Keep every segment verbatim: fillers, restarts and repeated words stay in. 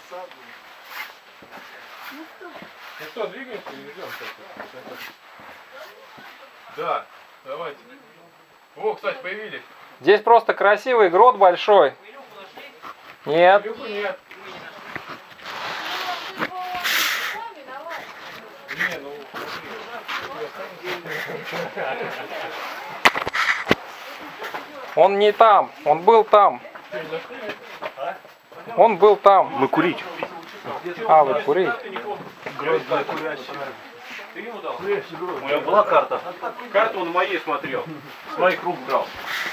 Ну что, двигаемся или идем? Да, давайте. О, кстати, появились. Здесь просто красивый грот большой. Нет. Илюху нет. Не, ну Он не там, он был там. Он был там. Мы курить. А, вы курить. Грозная курящая. ты ему дал? У меня была карта. Карту он моей смотрел. С моих рук брал.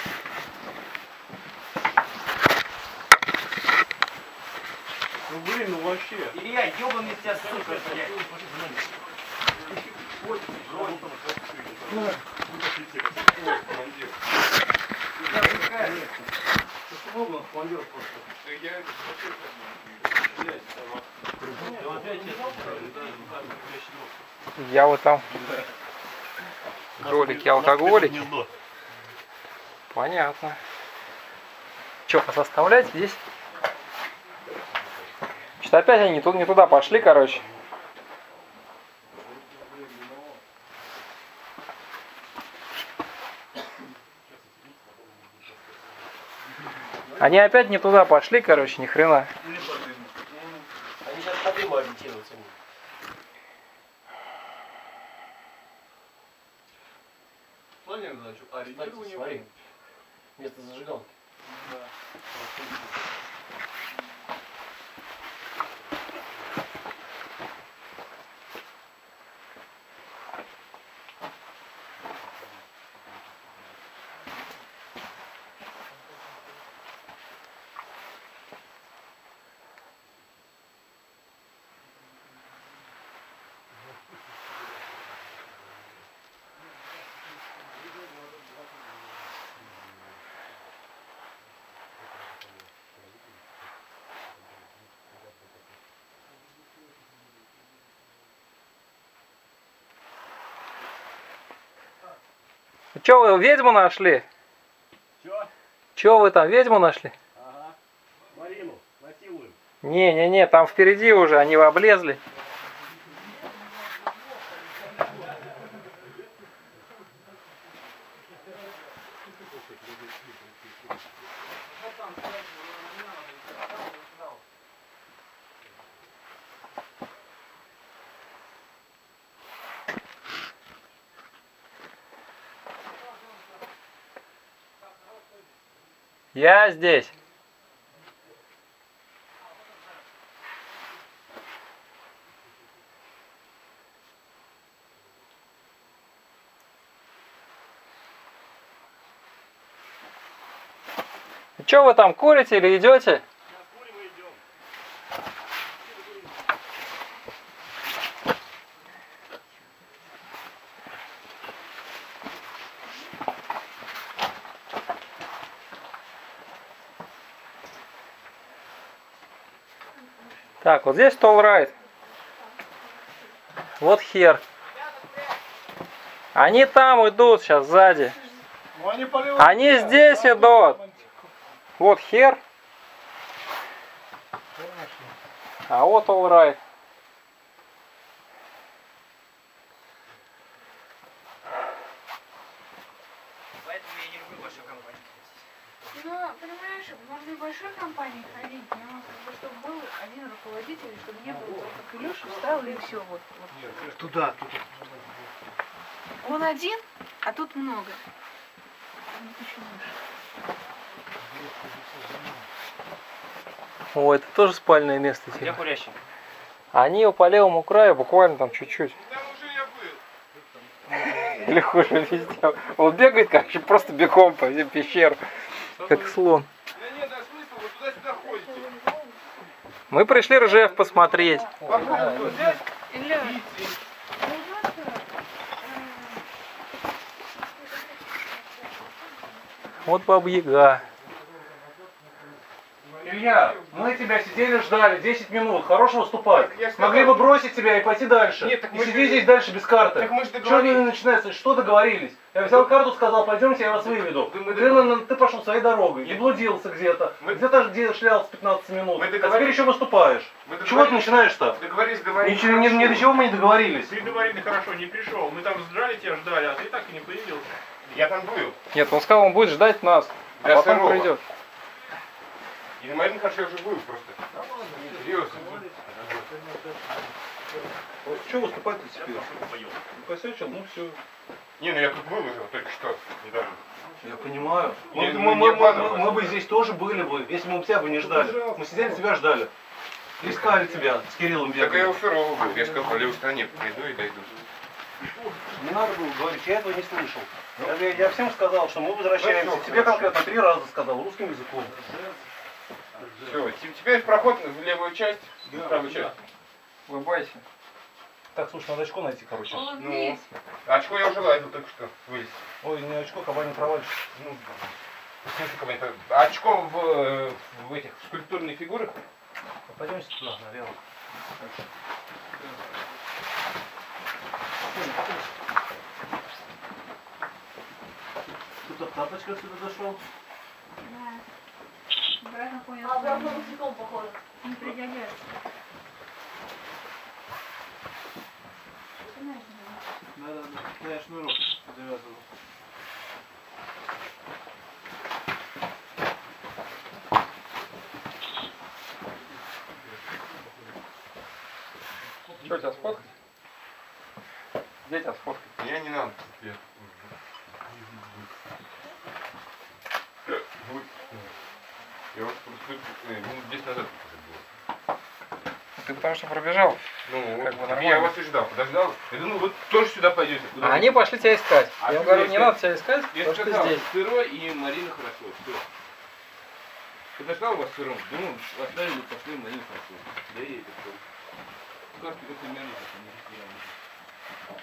Ну блин, ну вообще. Илья, ёбаный тебя, сука, блядь. Я вот там. Кролики, алкоголики. Понятно. Че, составлять здесь? Что-то опять они тут не туда пошли, короче. Они опять не туда пошли, короче, ни хрена. Они сейчас по дыму ориентируются. Смотри, значит, ориентирование. Смотри, вместо зажигалки. Че вы ведьму нашли? Чё? Че вы там ведьму нашли? Ага. Марину насилуем. Не-не-не, там впереди уже, они облезли. Я здесь. Че вы там курите или идете? Так, вот здесь Tall Ride. Вот хер. Они там идут сейчас сзади. Ну, они полевые. Они здесь идут. Вот хер. А вот Tall Ride. Поэтому я не люблю большую компанию. Ну, понимаешь, можно и в большой компании ходить, но как бы, чтобы был один руководитель, чтобы не было только Илюша встал и все. Вот, вот. Туда, туда. Он один, а тут много. О, это тоже спальное место. Я Типа. курящий. Они по левому краю, буквально там чуть-чуть. Там уже я был. Или хуже везде. Он бегает, короче, просто бегом по всем пещерам. Как слон. Да нет, да смысл, вы туда-сюда ходите. Мы пришли Ржев посмотреть. Попробуй что, здесь? Илья, Вот Баба Яга. Илья, Илья, мы тебя сидели, ждали десять минут. Хорошо выступать. Так я сказал- Могли бы бросить тебя и пойти дальше. Нет, так не мы сиди же- здесь дальше без карты. Так мы же Что договорились. начинается? Что договорились? Я взял карту, сказал, пойдемте, я вас выведу. Да мы Ты, на- на- ты пошел своей дорогой, Нет. и блудился где-то. Мы- Где-то где шлялся пятнадцать минут. Мы А теперь договорились. еще выступаешь. Мы Чего ты договорились. начинаешь-то? Договорились, договорились. Ничего, ни, ни до чего мы не договорились. Ты договорили хорошо, не пришел. Мы там сжали тебя, ждали, а ты так и не появился. Я там был. Нет, он сказал, он будет ждать нас, а Для потом второго. придет. И на Марин хорошо я уже был просто. Серьезно. Вот что выступать-то теперь? Посечил, ну все. Не, ну я тут был уже только что, недавно. Я понимаю. Мы, Не, мы- ну, мы- не мы- обманывай. мы бы здесь тоже были бы, если бы мы тебя бы не ждали. Мы сидели, тебя ждали. Искали тебя с Кириллом Так я бегали. у Ферова был. Я сказал, по левой стороне пойду и дойду. Не надо было говорить, я этого не слышал. Я, я всем сказал, что мы возвращаемся. Ну, Тебе хорошо. конкретно три раза сказал, русским языком. Все, теперь проход в левую часть, в правую часть. Улыбайся. Так, слушай, надо очко найти, короче. Улыбнись. Очко я уже лазил только что вылез. Ой, не очко, кабани провалишь. Ну, в смысле, как это? Очко в, э, в этих скульптурных фигурах. Пойдемте туда, наверх. Кто-то тапочка сюда зашел. Да. Обратно понял. А обратно босиком походу. Не пригодятся. Знаешь, да. Да, да, да. Я шнурок завязывал. Что, тебя сфоткать? Где тебя сфоткать? Я не надо. Я, Вот. Я вот просто э, минут десять назад был. Ты потому что пробежал. Ну, Как бы вот, нормально. я вас и ждал, подождал. Я думаю, вы тоже сюда пойдете. Куда А вы? они пошли тебя искать. А Я им что говорю, тебя не искать? надо тебя искать, Я потому что ты сказал, здесь. сырой и Марина хорошо. Все. Подождал вас сыром. Думаю, оставили, пошли Марина хорошо. Да я это все. Карты как примерно, как они растеряли.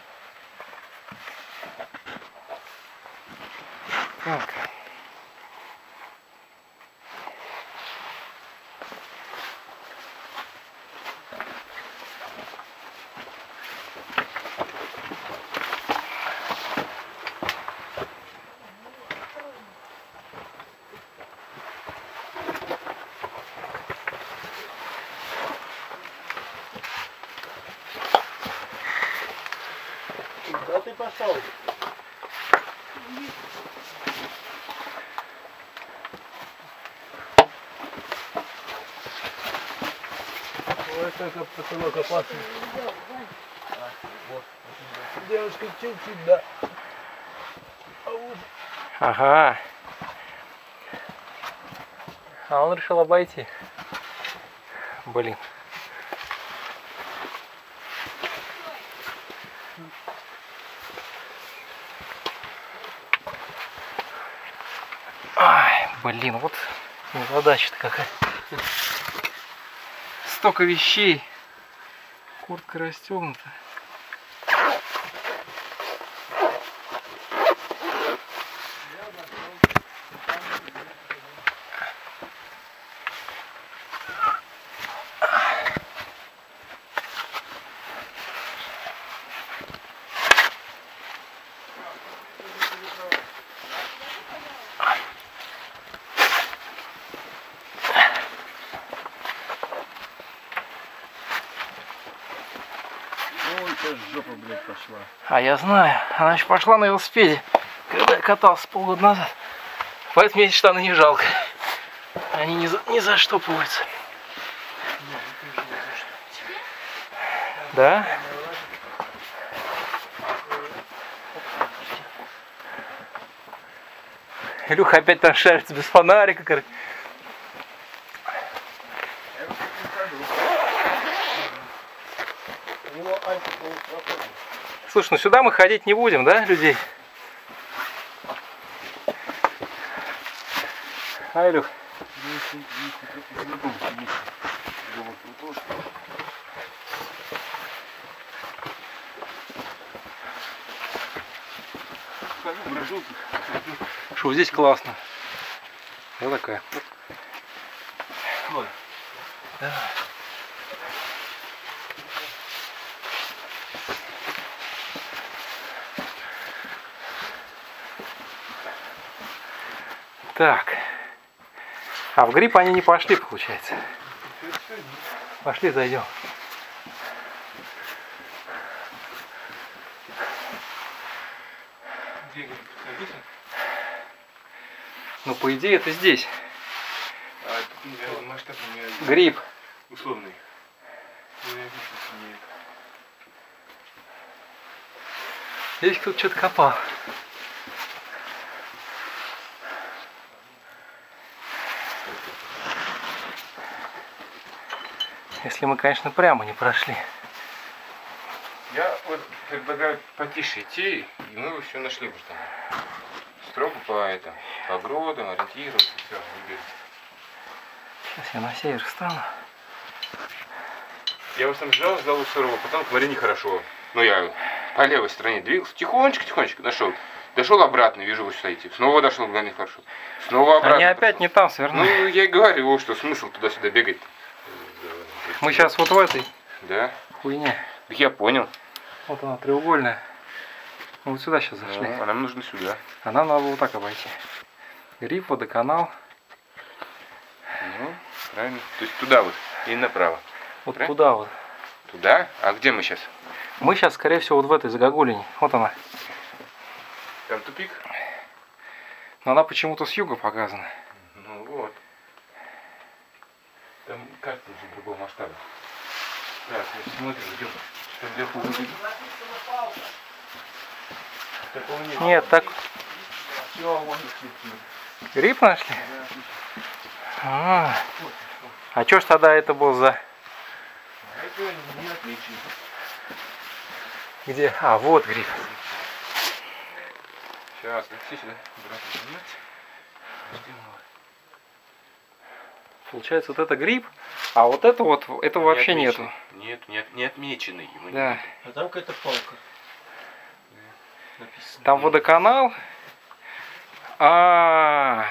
Так. Куда ты пошел? Ой, как потолок опасный. Девушка, чуть-чуть, да. Ага. А он решил обойти. Блин. Ай, блин, вот задача-то какая. Столько вещей. Куртка расстегнута. Ой, сейчас жопа, блядь, пошла. А я знаю, она еще пошла на велосипеде, когда я катался полгода назад. Поэтому мне эти штаны не жалко. Они не, за, не заштопываются. Да? Илюха опять там шарится без фонарика. короче. У него антиполупроходный. Слушай, ну сюда мы ходить не будем, да, людей? А, Илюх? Что, здесь классно. Вот такая. Давай. Так. А в гриб они не пошли, получается. Пошли, зайдем. Ну, по идее, это здесь. А тут масштаб не один. Гриб. Условный. Ну, я вижу, что не это. Здесь кто-то что-то копал. Если мы, конечно, прямо не прошли. Я вот предлагаю потише идти, и мы бы все нашли бы что. Строго по это, по огородам, ориентироваться, все, не бегать. Сейчас я на север встану. Я вас там ждал, ждал у сырого, потом к Марине хорошо. Ну, я по левой стороне двигался, тихонечко-тихонечко дошел. Дошел обратно, вижу, вы стоите. Снова дошел, Марине хорошо. Снова обратно. Они опять пошел. не там свернули. Ну, я и говорю, вот что, смысл туда-сюда бегать. Мы сейчас вот в этой Да? хуйне. Так я понял. Вот она, треугольная. Мы вот сюда сейчас зашли. Ну, а нам нужно сюда. А нам надо вот так обойти. Гриб, водоканал. Ну, правильно. То есть туда вот и направо. Вот Правильно? туда вот. Туда? А где мы сейчас? Мы сейчас, скорее всего, вот в этой загогулине. Вот она. Там тупик? Но она почему-то с юга показана. Ну вот. Там карта уже другого масштаба. Так, смотрим, идем. Там вверху выглядит. Такого нет. Нет, так. Все, вон Гриб нашли? А, а что ж тогда это был за... это не отличие. Где? А, вот гриб. Сейчас, все сюда. Обратно занимать. Ждем его. Получается, вот это гриб, а вот это вот, этого вообще Не нету. отмеченный. Нет, нет, не отмеченный. Его Да. нет. А там какая-то палка. Написано. Там водоканал. А,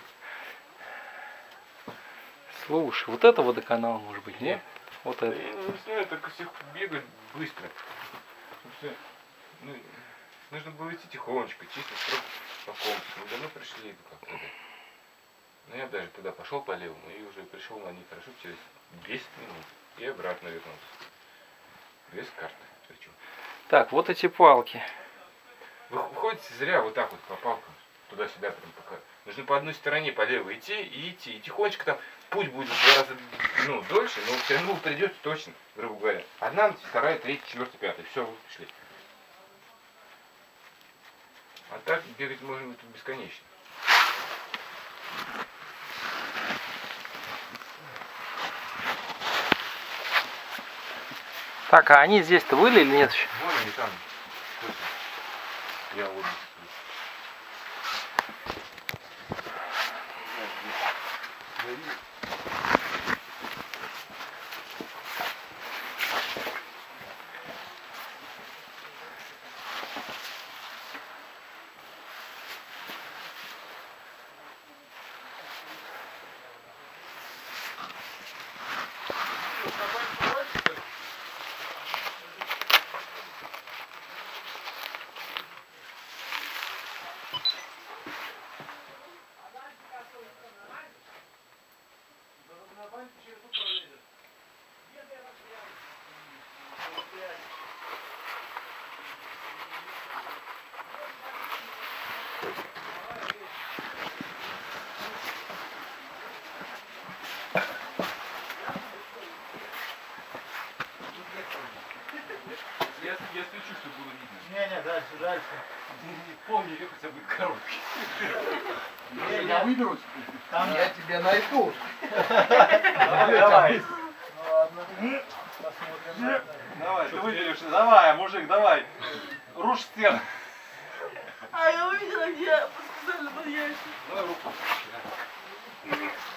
слушай, вот это водоканал может быть, не? Вот Да это. я не знаю, так всех бегать быстро. Все. Ну, нужно было идти тихонечко, чисто строго по компасу. Мы давно пришли как-то. Но я даже туда пошел по левому и уже пришел на них хорошо через десять минут. И обратно вернулся. Без карты причем. Так, вот эти палки. Вы ходите зря вот так вот по палкам. Туда-сюда прям пока. Нужно по одной стороне по левой идти и идти. И тихонечко там путь будет в два раза ну, дольше, но все равно вы придете точно, грубо говоря. Одна, вторая, третья, четвертая, пятая. Все, вы пришли. А так бегать можно тут бесконечно. Так, а они здесь-то были или нет еще? Вон они там. Точно. Я вот. Я, я стучу, чтобы было видно. Не-не, дальше, дальше. Помни, ее хотя бы короткий. Я выберусь. Там я тебя найду. Давай, давай. Ну ладно. Посмотрим. Давай, ты выберешься. Давай, мужик, давай. Рушь стену. А я увидела, где подсказали под ящик. Давай руку.